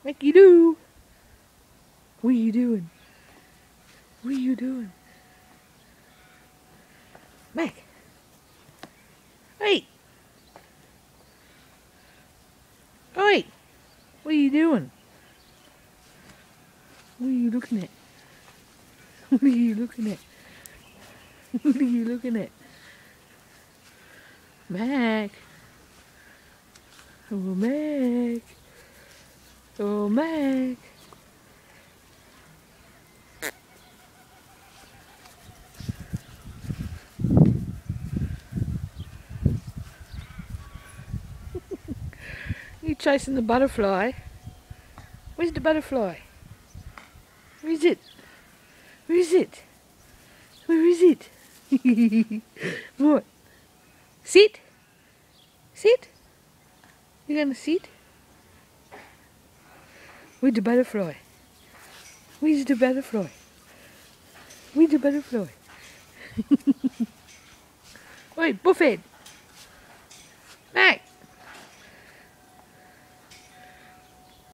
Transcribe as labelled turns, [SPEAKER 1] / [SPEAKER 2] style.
[SPEAKER 1] Macky do. What are you doing? What are you doing? Mack. Hey. Oi. What are you doing? What are you looking at? What are you looking at? What are you looking at? Mack. Oh, Mack. Oh, Mack. You chasing the butterfly? Where's the butterfly? Where is it? Where is it? Where is it? What? Sit? Sit? You gonna sit? Where's the butterfly? Where's the butterfly? Where's the butterfly? Oi, buffhead! Mack!